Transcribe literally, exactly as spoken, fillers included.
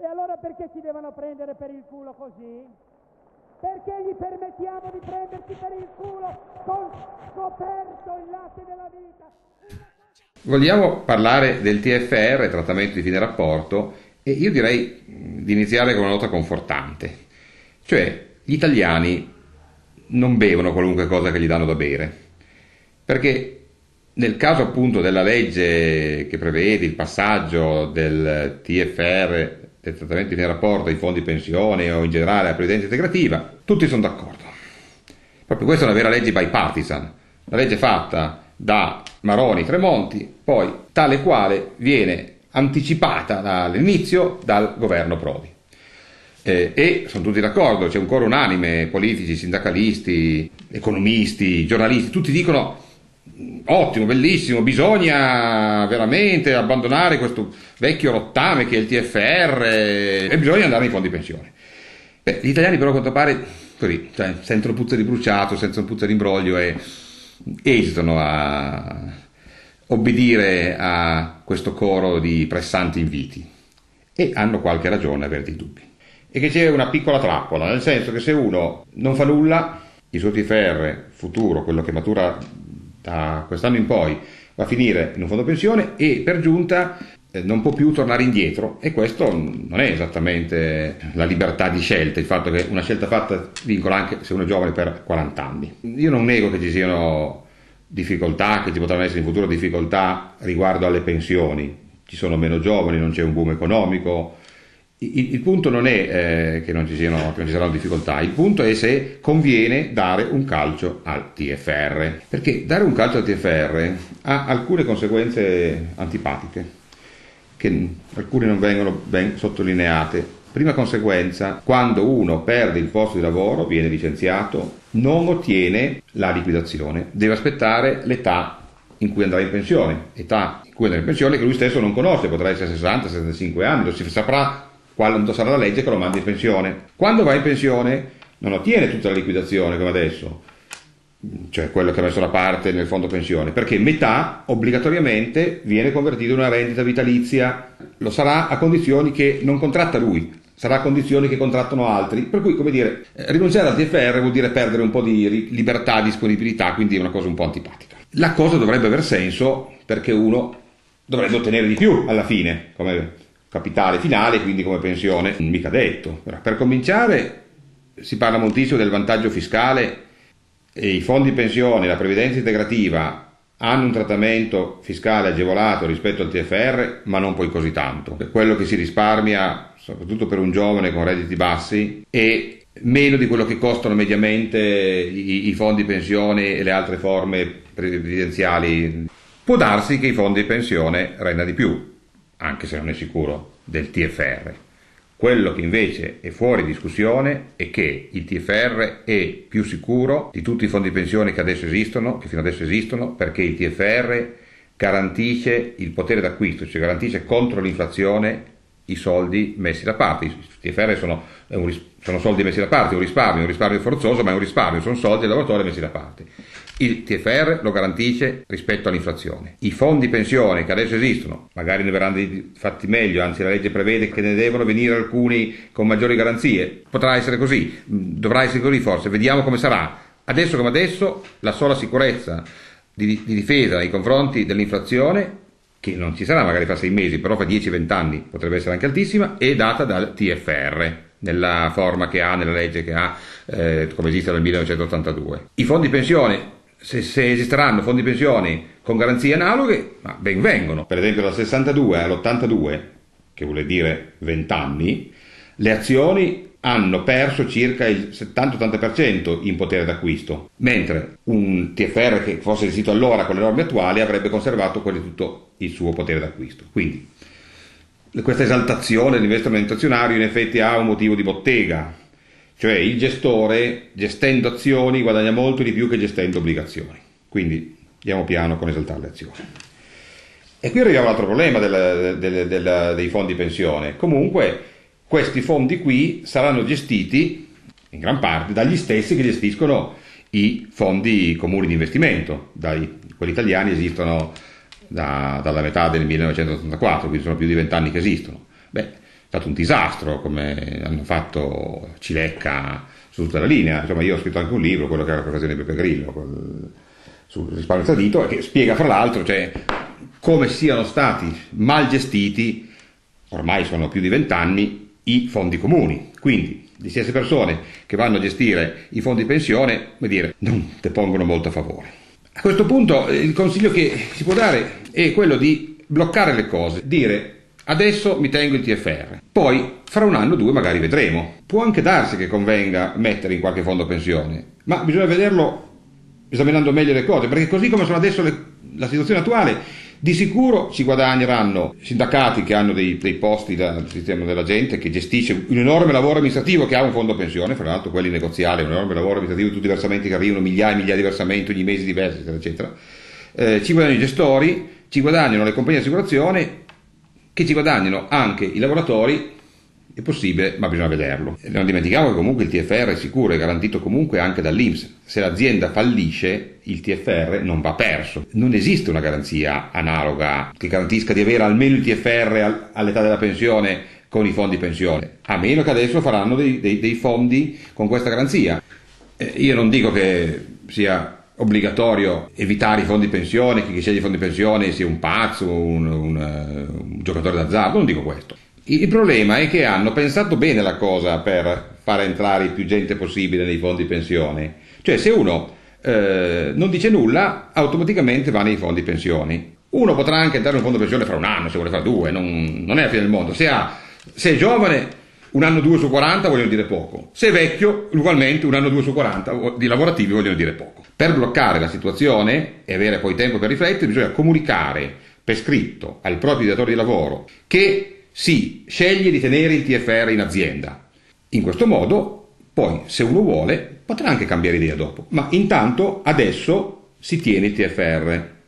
allora perché ci devono prendere per il culo così? Perché gli permettiamo di prenderci per il culo con scoperto il latte della vita? Vogliamo parlare del T F R, trattamento di fine rapporto, e io direi di iniziare con una nota confortante. Cioè, gli italiani non bevono qualunque cosa che gli danno da bere, perché nel caso appunto della legge che prevede il passaggio del T F R, del trattamento di fine rapporto, ai fondi pensione o in generale alla previdenza integrativa, tutti sono d'accordo. Proprio questa è una vera legge bipartisan, una legge fatta da Maroni, Tremonti, poi tale quale viene anticipata dall'inizio dal governo Prodi. Eh, e sono tutti d'accordo, c'è un coro unanime, politici, sindacalisti, economisti, giornalisti, tutti dicono ottimo, bellissimo, bisogna veramente abbandonare questo vecchio rottame che è il T F R e bisogna andare nei fondi pensione. Beh, gli italiani però a quanto pare così, cioè, sentono puzza di bruciato, sentono puzza di imbroglio e esitano a obbedire a questo coro di pressanti inviti e hanno qualche ragione a avere dei dubbi. E che c'è una piccola trappola, nel senso che se uno non fa nulla, il suo T F R futuro, quello che matura da quest'anno in poi, va a finire in un fondo pensione e per giunta eh, non può più tornare indietro, e questo non è esattamente la libertà di scelta, il fatto che una scelta fatta vincola anche se uno è giovane per quaranta anni. Io non nego che ci siano difficoltà, che ci potranno essere in futuro difficoltà riguardo alle pensioni, ci sono meno giovani, non c'è un boom economico. Il, il punto non è eh, che, non ci siano, che non ci saranno difficoltà, il punto è se conviene dare un calcio al T F R, perché dare un calcio al T F R ha alcune conseguenze antipatiche, che alcune non vengono ben sottolineate. Prima conseguenza: quando uno perde il posto di lavoro, viene licenziato, non ottiene la liquidazione, deve aspettare l'età in cui andrà in pensione, età in cui andrà in pensione che lui stesso non conosce, potrà essere sessanta sessantacinque anni, non si saprà quando sarà la legge che lo manda in pensione. Quando va in pensione non ottiene tutta la liquidazione come adesso, cioè quello che ha messo da parte nel fondo pensione, perché metà obbligatoriamente viene convertito in una rendita vitalizia. Lo sarà a condizioni che non contratta lui, sarà a condizioni che contrattano altri, per cui, come dire, rinunciare al T F R vuol dire perdere un po' di libertà, disponibilità, quindi è una cosa un po' antipatica. La cosa dovrebbe aver senso perché uno dovrebbe ottenere di più alla fine, come capitale finale, quindi come pensione, mica detto. Per cominciare si parla moltissimo del vantaggio fiscale, e i fondi pensione, la previdenza integrativa hanno un trattamento fiscale agevolato rispetto al T F R, ma non poi così tanto. Per quello che si risparmia, soprattutto per un giovane con redditi bassi, è meno di quello che costano mediamente i, i fondi pensione e le altre forme previdenziali. Può darsi che i fondi pensione rendano di più, anche se non è sicuro, del T F R. Quello che invece è fuori discussione è che il T F R è più sicuro di tutti i fondi pensione che adesso esistono, che fino adesso esistono, perché il T F R garantisce il potere d'acquisto, cioè garantisce contro l'inflazione i soldi messi da parte. I T F R sono, un, sono soldi messi da parte, un risparmio, un risparmio forzoso, ma è un risparmio, sono soldi del lavoratore messi da parte. Il T F R lo garantisce rispetto all'inflazione. I fondi pensione che adesso esistono, magari ne verranno fatti meglio, anzi la legge prevede che ne devono venire alcuni con maggiori garanzie, potrà essere così, dovrà essere così forse, vediamo come sarà. Adesso come adesso la sola sicurezza di, di difesa nei confronti dell'inflazione, che non ci sarà magari fra sei mesi, però fra dieci venti anni potrebbe essere anche altissima, è data dal T F R, nella forma che ha, nella legge che ha, eh, come esiste dal millenovecentottantadue. I fondi pensione, se, se esisteranno fondi pensione con garanzie analoghe, ma ben vengono. Per esempio dal sessantadue all'ottantadue, che vuol dire venti anni, le azioni hanno perso circa il settanta ottanta per cento in potere d'acquisto, mentre un T F R che fosse esistito allora con le norme attuali avrebbe conservato quasi tutto il suo potere d'acquisto. Quindi questa esaltazione dell'investimento azionario in effetti ha un motivo di bottega, cioè il gestore gestendo azioni guadagna molto di più che gestendo obbligazioni, quindi andiamo piano con esaltare le azioni. E qui arriviamo all'altro problema del, del, del, dei fondi pensione. Comunque questi fondi qui saranno gestiti in gran parte dagli stessi che gestiscono i fondi comuni di investimento. Dai, quelli italiani esistono da, dalla metà del millenovecentottantaquattro, quindi sono più di vent'anni che esistono. Beh, stato un disastro, come hanno fatto Cilecca su tutta la linea. Insomma, io ho scritto anche un libro, quello che era l'occasione di Beppe Grillo, col, sul risparmio tradito, che spiega fra l'altro, cioè, come siano stati mal gestiti, ormai sono più di vent'anni, i fondi comuni. Quindi le stesse persone che vanno a gestire i fondi pensione, come dire, non te pongono molto a favore. A questo punto il consiglio che si può dare è quello di bloccare le cose, dire adesso mi tengo il T F R, poi fra un anno o due magari vedremo. Può anche darsi che convenga mettere in qualche fondo pensione, ma bisogna vederlo esaminando meglio le cose, perché così come sono adesso le, la situazione attuale, di sicuro ci guadagneranno sindacati che hanno dei, dei posti dal sistema della gente, che gestisce un enorme lavoro amministrativo, che ha un fondo pensione, fra l'altro quelli negoziali, un enorme lavoro amministrativo, tutti i versamenti che arrivano, migliaia e migliaia di versamenti ogni mese diversi, eccetera, eccetera. Eh, ci guadagnano i gestori, ci guadagnano le compagnie di assicurazione, che ci guadagnano anche i lavoratori. È possibile, ma bisogna vederlo. Non dimentichiamo che comunque il T F R è sicuro, è garantito comunque anche dall'I N P S. Se l'azienda fallisce, il T F R non va perso. Non esiste una garanzia analoga che garantisca di avere almeno il T F R all'età della pensione con i fondi pensione, a meno che adesso faranno dei, dei, dei fondi con questa garanzia. Eh, io non dico che sia obbligatorio evitare i fondi pensione, che chi sceglie i fondi pensione sia un pazzo, un, un, un giocatore d'azzardo, non dico questo. Il problema è che hanno pensato bene la cosa per fare entrare il più gente possibile nei fondi pensione. Cioè, se uno eh, non dice nulla, automaticamente va nei fondi pensioni. Uno potrà anche entrare in un fondo pensione fra un anno, se vuole fare due, non, non è la fine del mondo. Se, ha, se è giovane, un anno due su quaranta vogliono dire poco. Se è vecchio, ugualmente un anno due su quaranta di lavorativi vogliono dire poco. Per bloccare la situazione e avere poi tempo per riflettere, bisogna comunicare per scritto al proprio datore di lavoro che si sceglie di tenere il T F R in azienda. In questo modo, poi, se uno vuole, potrà anche cambiare idea dopo. Ma intanto, adesso, si tiene il T F R.